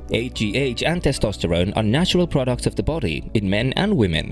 HGH and testosterone are natural products of the body in men and women.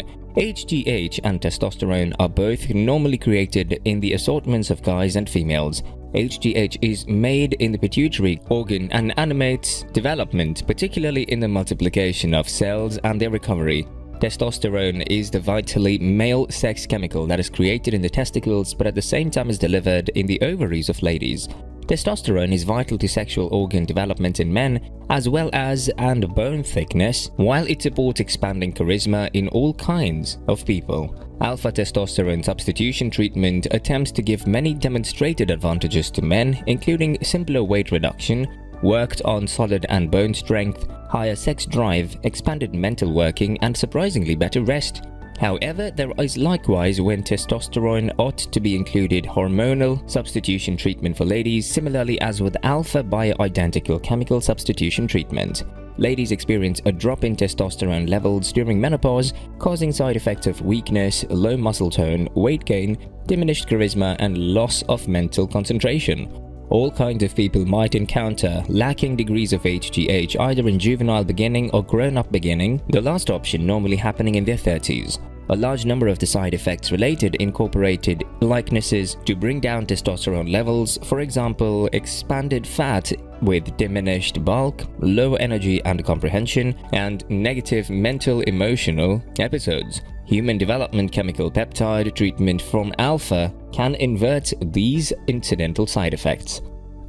HGH and testosterone are both normally created in the assortments of guys and females. HGH is made in the pituitary organ and animates development, particularly in the multiplication of cells and their recovery. Testosterone is the vitally male sex chemical that is created in the testicles but at the same time is delivered in the ovaries of ladies. Testosterone is vital to sexual organ development in men as well as and bone thickness, while it supports expanding charisma in all kinds of people. Alpha testosterone substitution treatment attempts to give many demonstrated advantages to men, including simpler weight reduction, worked on solid and bone strength, higher sex drive, expanded mental working, and surprisingly better rest. However, there is likewise when testosterone ought to be included hormonal substitution treatment for ladies, similarly as with alpha bioidentical chemical substitution treatment. Ladies experience a drop in testosterone levels during menopause, causing side effects of weakness, low muscle tone, weight gain, diminished charisma, and loss of mental concentration. All kinds of people might encounter lacking degrees of HGH either in juvenile beginning or grown-up beginning, the last option normally happening in their 30s. A large number of the side effects related incorporated likenesses to bring down testosterone levels, for example, expanded fat with diminished bulk, low energy and comprehension, and negative mental emotional episodes. Human development chemical peptide treatment from alpha can invert these incidental side effects.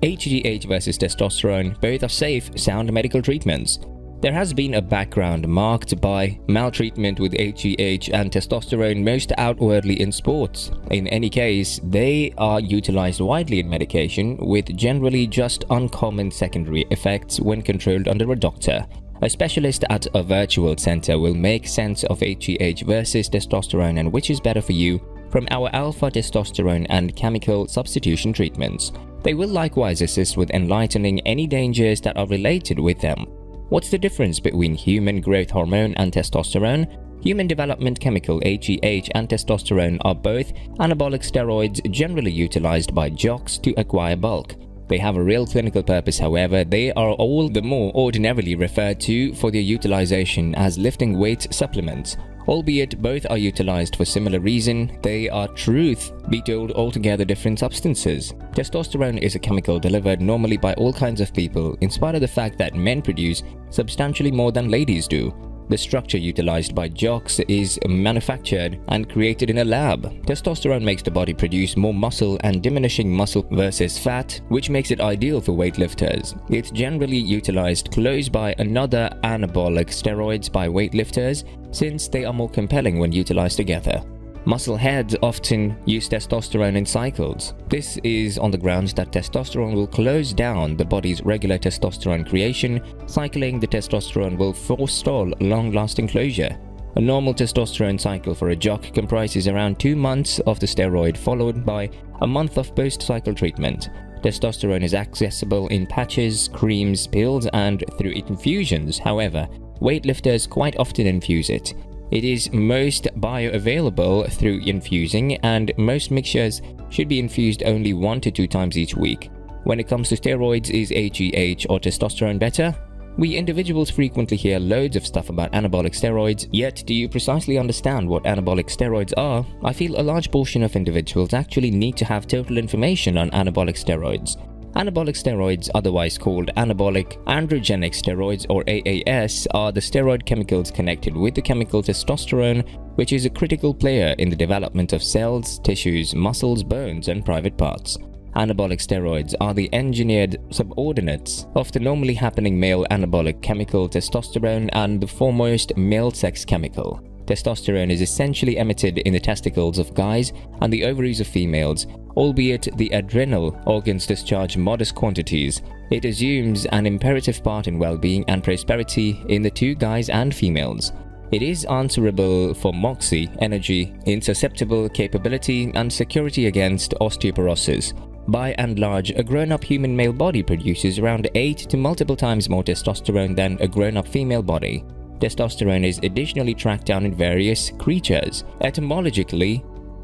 HGH versus testosterone, both are safe, sound medical treatments. There has been a background marked by maltreatment with HGH and testosterone most outwardly in sports. In any case, they are utilized widely in medication with generally just uncommon secondary effects when controlled under a doctor. A specialist at a virtual center will make sense of HGH versus testosterone and which is better for you from our alpha testosterone and chemical substitution treatments. They will likewise assist with enlightening any dangers that are related with them. What's the difference between human growth hormone and testosterone? Human development chemical HGH and testosterone are both anabolic steroids generally utilized by jocks to acquire bulk. They have a real clinical purpose, however, they are all the more ordinarily referred to for their utilization as lifting weight supplements. Albeit both are utilized for similar reason, they are, truth be told, altogether different substances. Testosterone is a chemical delivered normally by all kinds of people, in spite of the fact that men produce substantially more than ladies do. The structure utilized by jocks is manufactured and created in a lab. Testosterone makes the body produce more muscle and diminishing muscle versus fat, which makes it ideal for weightlifters. It's generally utilized close by another anabolic steroids by weightlifters, since they are more compelling when utilized together. Muscle heads often use testosterone in cycles. This is on the grounds that testosterone will close down the body's regular testosterone creation. Cycling the testosterone will forestall long-lasting closure. A normal testosterone cycle for a jock comprises around 2 months of the steroid followed by a month of post-cycle treatment. Testosterone is accessible in patches, creams, pills, and through infusions. However, weightlifters quite often infuse it. It is most bioavailable through infusing, and most mixtures should be infused only 1 to 2 times each week. When it comes to steroids, is HGH or testosterone better? We individuals frequently hear loads of stuff about anabolic steroids, yet do you precisely understand what anabolic steroids are? I feel a large portion of individuals actually need to have total information on anabolic steroids. Anabolic steroids, otherwise called anabolic androgenic steroids or AAS, are the steroid chemicals connected with the chemical testosterone, which is a critical player in the development of cells, tissues, muscles, bones, and private parts. Anabolic steroids are the engineered subordinates of the normally happening male anabolic chemical testosterone and the foremost male sex chemical. Testosterone is essentially emitted in the testicles of guys and the ovaries of females, albeit the adrenal organs discharge modest quantities. It assumes an imperative part in well-being and prosperity in the two guys and females. It is answerable for moxie, energy, insusceptible capability, and security against osteoporosis. By and large, a grown-up human male body produces around 8 to multiple times more testosterone than a grown-up female body. Testosterone is additionally tracked down in various creatures. Etymologically,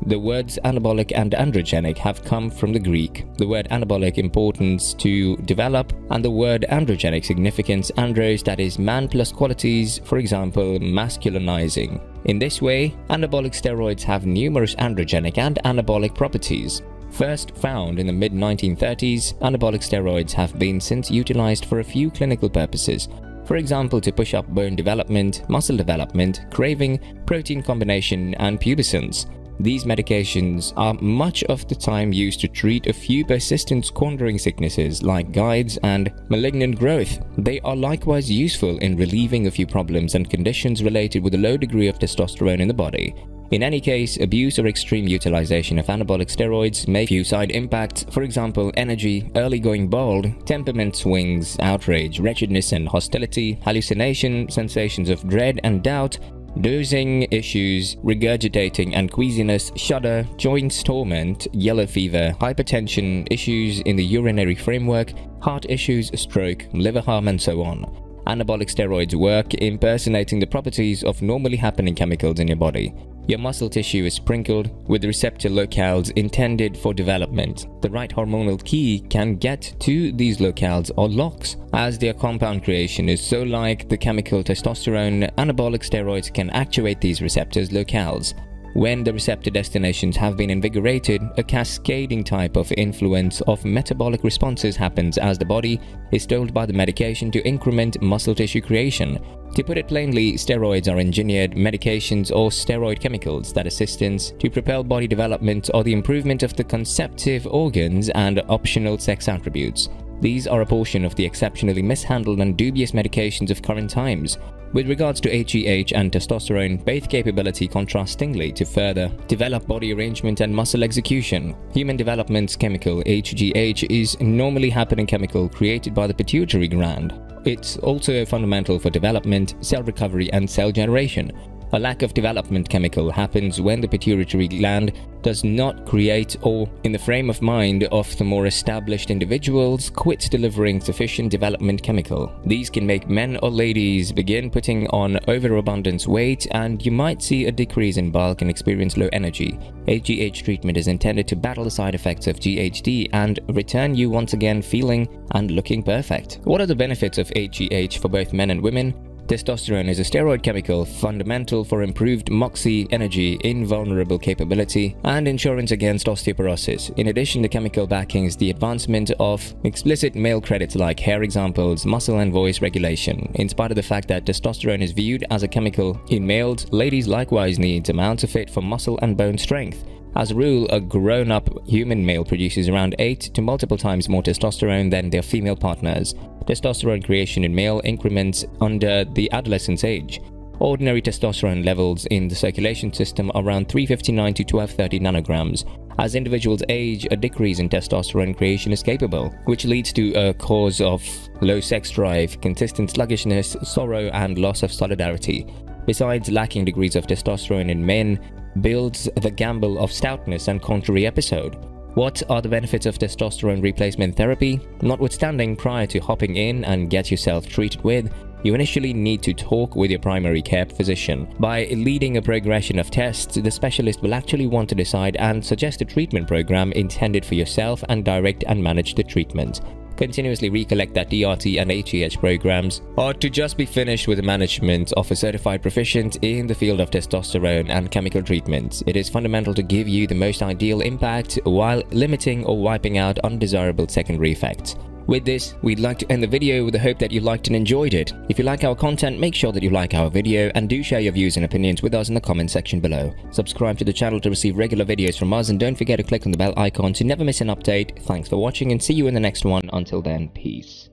The words anabolic and androgenic have come from the Greek. The word anabolic, importance to develop, and the word androgenic, significance andros, that is man plus qualities, for example masculinizing. In this way, anabolic steroids have numerous androgenic and anabolic properties. First found in the mid-1930s, anabolic steroids have been since utilized for a few clinical purposes. For example, to push up bone development, muscle development, craving, protein combination, and pubescence. These medications are much of the time used to treat a few persistent squandering sicknesses like guides and malignant growth. They are likewise useful in relieving a few problems and conditions related with a low degree of testosterone in the body. In any case, abuse or extreme utilization of anabolic steroids may have few side impacts, for example energy, early going bald, temperament swings, outrage, wretchedness and hostility, hallucination, sensations of dread and doubt, dosing issues, regurgitating and queasiness, shudder, joints torment, yellow fever, hypertension, issues in the urinary framework, heart issues, stroke, liver harm and so on. Anabolic steroids work impersonating the properties of normally happening chemicals in your body. Your muscle tissue is sprinkled with receptor locales intended for development. The right hormonal key can get to these locales or locks. As their compound creation is so like the chemical testosterone, anabolic steroids can actuate these receptors locales. When the receptor destinations have been invigorated, a cascading type of influence of metabolic responses happens as the body is told by the medication to increment muscle tissue creation. To put it plainly, steroids are engineered medications or steroid chemicals that assistance to propel body development or the improvement of the conceptive organs and optional sex attributes. These are a portion of the exceptionally mishandled and dubious medications of current times. With regards to HGH and testosterone, both capability contrastingly to further develop body arrangement and muscle execution. Human development's chemical HGH is a normally happening chemical created by the pituitary gland. It's also fundamental for development, cell recovery and cell generation. A lack of development chemical happens when the pituitary gland does not create or, in the frame of mind of the more established individuals, quits delivering sufficient development chemical. These can make men or ladies begin putting on overabundance weight, and you might see a decrease in bulk and experience low energy. HGH treatment is intended to battle the side effects of GHD and return you once again feeling and looking perfect. What are the benefits of HGH for both men and women? Testosterone is a steroid chemical fundamental for improved moxie, energy, invulnerable capability, and insurance against osteoporosis. In addition, the chemical backings the advancement of explicit male credits like hair examples, muscle and voice regulation. In spite of the fact that testosterone is viewed as a chemical in males, ladies likewise need amounts of it for muscle and bone strength. As a rule, a grown-up human male produces around 8 to multiple times more testosterone than their female partners. Testosterone creation in male increments under the adolescence age. Ordinary testosterone levels in the circulation system are around 359 to 1230 nanograms. As individuals age, a decrease in testosterone creation is capable, which leads to a cause of low sex drive, consistent sluggishness, sorrow, and loss of solidarity. Besides, lacking degrees of testosterone in men builds the gamble of stoutness and contrary episode. What are the benefits of testosterone replacement therapy? Notwithstanding, prior to hopping in and get yourself treated with, you initially need to talk with your primary care physician. By leading a progression of tests, the specialist will actually want to decide and suggest a treatment program intended for yourself and direct and manage the treatment. Continuously recollect that DRT and HGH programs are to just be finished with the management of a certified proficient in the field of testosterone and chemical treatments. It is fundamental to give you the most ideal impact while limiting or wiping out undesirable secondary effects. With this, we'd like to end the video with the hope that you liked and enjoyed it. If you like our content, make sure that you like our video and do share your views and opinions with us in the comment section below. Subscribe to the channel to receive regular videos from us, and don't forget to click on the bell icon to never miss an update. Thanks for watching and see you in the next one. Until then, peace.